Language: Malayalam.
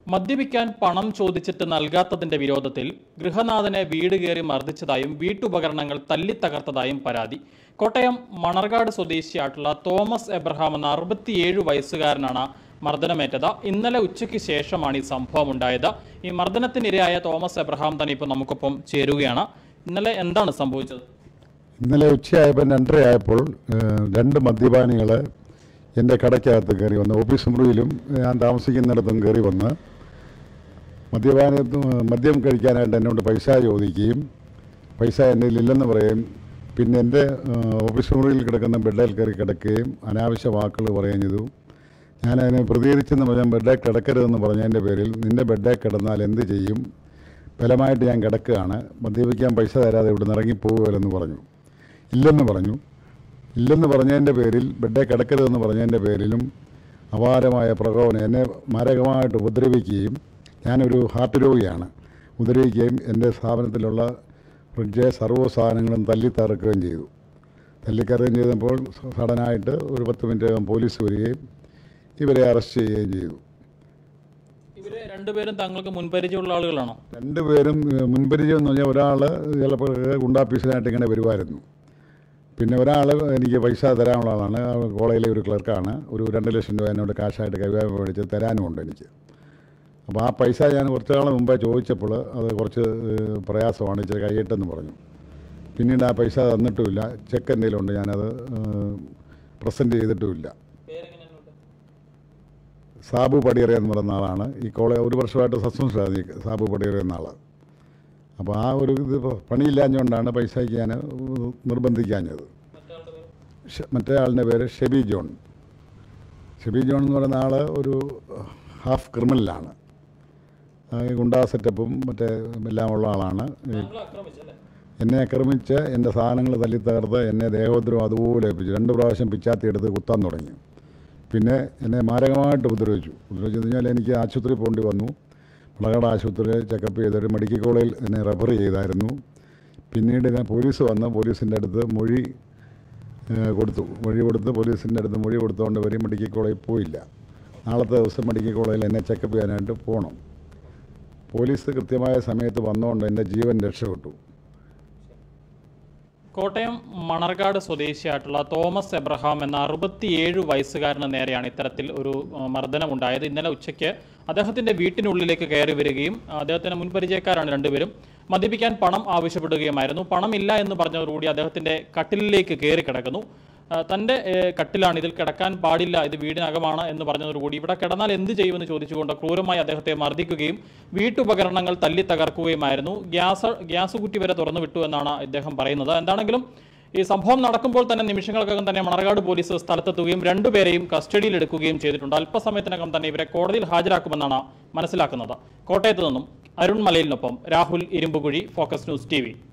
മദ്യപിക്കാൻ പണം ചോദിച്ചിട്ട് നൽകാത്തതിന്റെ വിരോധത്തിൽ ഗൃഹനാഥനെ വീട് കയറി മർദ്ദിച്ചതായും വീട്ടുപകരണങ്ങൾ തല്ലിത്തകർത്തതായും പരാതി. കോട്ടയം മണർകാട് സ്വദേശിയായിട്ടുള്ള തോമസ് എബ്രഹാം എന്ന 67 വയസ്സുകാരനാണ് മർദ്ദനമേറ്റത്. ഇന്നലെ ഉച്ചയ്ക്ക് ശേഷമാണ് ഈ സംഭവം ഉണ്ടായത്. ഈ മർദ്ദനത്തിനിരയായ തോമസ് എബ്രഹാം തന്നെ ഇപ്പോൾ നമുക്കൊപ്പം ചേരുകയാണ്. ഇന്നലെ എന്താണ് സംഭവിച്ചത്? ഇന്നലെ ഉച്ചയായപ്പോൾ 2:30 ആയപ്പോൾ രണ്ട് മദ്യപാനികൾ എൻ്റെ കടയ്ക്കകത്ത് കയറി വന്ന്, ഓഫീസ് മുറിയിലും ഞാൻ താമസിക്കുന്നിടത്തും കയറി വന്ന് മദ്യം കഴിക്കാനായിട്ട് എന്നോട് പൈസ ചോദിക്കുകയും പൈസ എൻ്റെ ഇല്ലെന്ന് പറയും. പിന്നെ എൻ്റെ ഓഫീസ് മുറിയിൽ കിടക്കുന്ന ബെഡിൽ കയറി കിടക്കുകയും അനാവശ്യ വാക്കുകൾ പറയുകയും ചെയ്തു. ഞാനതിനെ പ്രതികരിച്ചെന്ന് പറഞ്ഞാൽ ബെഡിൽ കിടക്കരുതെന്ന് പറഞ്ഞതിൻ്റെ പേരിൽ നിൻ്റെ ബെഡിൽ കിടന്നാൽ എന്ത് ചെയ്യും, ബലമായിട്ട് ഞാൻ കിടക്കുകയാണ്, മദ്യപിക്കാൻ പൈസ തരാതെ ഇവിടെ നിന്ന് ഇറങ്ങിപ്പോകുമല്ലെന്ന് പറഞ്ഞു. ഇല്ലെന്ന് പറഞ്ഞതിൻ്റെ പേരിൽ ബെഡിൽ കിടക്കരുതെന്ന് പറഞ്ഞതിൻ്റെ പേരിലും അപാരമായ പ്രകോപനം, എന്നെ മാരകമായിട്ട് ഉപദ്രവിക്കുകയും, ഞാനൊരു ഹാർട്ട് രോഗിയാണ്, ഉപദ്രവിക്കുകയും എൻ്റെ സ്ഥാപനത്തിലുള്ള ഫ്രിഡ്ജ് സർവ്വ സാധനങ്ങളും തല്ലിത്തകർക്കുകയും ചെയ്തപ്പോൾ സഡനായിട്ട് ഒരു 10 മിനിറ്റകം പോലീസ് വരികയും ഇവരെ അറസ്റ്റ് ചെയ്യുകയും ചെയ്തു. ഇവരെ രണ്ടുപേരും താങ്കൾക്ക് മുൻപരിചയമുള്ള ആളുകളാണോ? രണ്ടുപേരും മുൻപരിചയം എന്ന് പറഞ്ഞാൽ ഒരാൾ ചിലപ്പോൾ ഗുണ്ടാഫീസിനായിട്ട് ഇങ്ങനെ വരുമായിരുന്നു. പിന്നെ ഒരാൾ എനിക്ക് പൈസ തരാനുള്ള ആളാണ്, കോളേജിലെ ഒരു ക്ലർക്കാണ്. ഒരു 2 ലക്ഷം രൂപ എന്നോട് കാശായിട്ട് കൈവായ്പ മേടിച്ച് തരാനുമുണ്ട് എനിക്ക്. അപ്പോൾ ആ പൈസ ഞാൻ കുറച്ച് നാൾ മുമ്പേ ചോദിച്ചപ്പോൾ അത് കുറച്ച് പ്രയാസമാണ്, ഇച്ചിരി കൈയിട്ടെന്ന് പറഞ്ഞു. പിന്നീട് ആ പൈസ തന്നിട്ടുമില്ല. ചെക്ക് എന്തെങ്കിലും ഉണ്ട്, ഞാനത് പ്രസൻറ്റ് ചെയ്തിട്ടുമില്ല. സാബു പടിയറ എന്ന് പറയുന്ന ആളാണ്. ഈ കോളേജ് 1 വർഷമായിട്ട് സസ്പെൻഷനാണ് ഈ സാബു പടിയറ എന്ന ആൾ. അപ്പോൾ ആ ഒരു ഇത് പണിയില്ലാഞ്ഞുകൊണ്ടാണ് പൈസയ്ക്ക് ഞാൻ നിർബന്ധിക്കാഞ്ഞത്. മറ്റേ ആളിൻ്റെ പേര് ഷെബി ജോൺ എന്ന് പറയുന്ന ആൾ ഒരു ഹാഫ് ക്രിമിനലാണ്. ഗുണ്ടാ സെറ്റപ്പും മറ്റേ എല്ലാം ഉള്ള ആളാണ്. എന്നെ ആക്രമിച്ച് എൻ്റെ സാധനങ്ങൾ തല്ലിത്തകർത്ത് എന്നെ ദേഹോദ്രവം അതുപോലെ ഏൽപ്പിച്ചു. 2 പ്രാവശ്യം പിച്ചാത്തി എടുത്ത് കുത്താൻ തുടങ്ങി. പിന്നെ എന്നെ മാരകമായിട്ട് ഉപദ്രവിച്ചെന്ന് കഴിഞ്ഞാൽ എനിക്ക് ആശുപത്രി പോകേണ്ടി വന്നു. മണർകാട് ആശുപത്രിയിൽ ചെക്കപ്പ് ചെയ്തൊരു മെഡിക്കൽ കോളേജിൽ എന്നെ റെഫർ ചെയ്തായിരുന്നു. പിന്നീട് ഞാൻ പോലീസിൻ്റെ അടുത്ത് മൊഴി കൊടുത്ത് പോലീസിൻ്റെ അടുത്ത് മൊഴി കൊടുത്തുകൊണ്ട് വരെ മെഡിക്കൽ കോളേജിൽ പോയില്ല. നാളത്തെ ദിവസം മെഡിക്കൽ കോളേജിൽ എന്നെ ചെക്കപ്പ് ചെയ്യാനായിട്ട് പോകണം. പോലീസ് കൃത്യമായ സമയത്ത് വന്നുകൊണ്ട് എൻ്റെ ജീവൻ രക്ഷപ്പെട്ടു. കോട്ടയം മണർകാട് സ്വദേശിയായിട്ടുള്ള തോമസ് എബ്രഹാം എന്ന 67 വയസ്സുകാരന് നേരെയാണ് ഇത്തരത്തിൽ ഒരു മർദ്ദനം ഉണ്ടായത്. ഇന്നലെ ഉച്ചയ്ക്ക് അദ്ദേഹത്തിൻ്റെ വീട്ടിനുള്ളിലേക്ക് കയറി വരികയും അദ്ദേഹത്തിന് മുൻപരിചയക്കാരാണ് രണ്ടുപേരും. മദ്യപിക്കാൻ പണം ആവശ്യപ്പെടുകയുമായിരുന്നു. പണമില്ല എന്ന് പറഞ്ഞതോടുകൂടി അദ്ദേഹത്തിൻ്റെ കട്ടിലിലേക്ക് കയറി കിടക്കുന്നു. തൻ്റെ കട്ടിലാണ്, ഇതിൽ കിടക്കാൻ പാടില്ല, ഇത് വീടിനകമാണ് എന്ന് പറഞ്ഞതോടുകൂടി ഇവിടെ കിടന്നാൽ എന്ത് ചെയ്യുമെന്ന് ചോദിച്ചുകൊണ്ട് ക്രൂരമായി അദ്ദേഹത്തെ മർദ്ദിക്കുകയും വീട്ടുപകരണങ്ങൾ തല്ലി തകർക്കുകയുമായിരുന്നു. ഗ്യാസ് കുറ്റി വരെ തുറന്നു വിട്ടു എന്നാണ് ഇദ്ദേഹം പറയുന്നത്. എന്താണെങ്കിലും ഈ സംഭവം നടക്കുമ്പോൾ തന്നെ നിമിഷങ്ങൾക്കകം തന്നെ മണർകാട് പോലീസ് സ്ഥലത്തെത്തുകയും രണ്ടുപേരെയും കസ്റ്റഡിയിലെടുക്കുകയും ചെയ്തിട്ടുണ്ട്. അല്പസമയത്തിനകം തന്നെ ഇവരെ കോടതിയിൽ ഹാജരാക്കുമെന്നാണ് മനസ്സിലാക്കുന്നത്. കോട്ടയത്ത് നിന്നും അരുൺ മലയിലിനൊപ്പം Rahul Irumbukuzhi, focus news TV.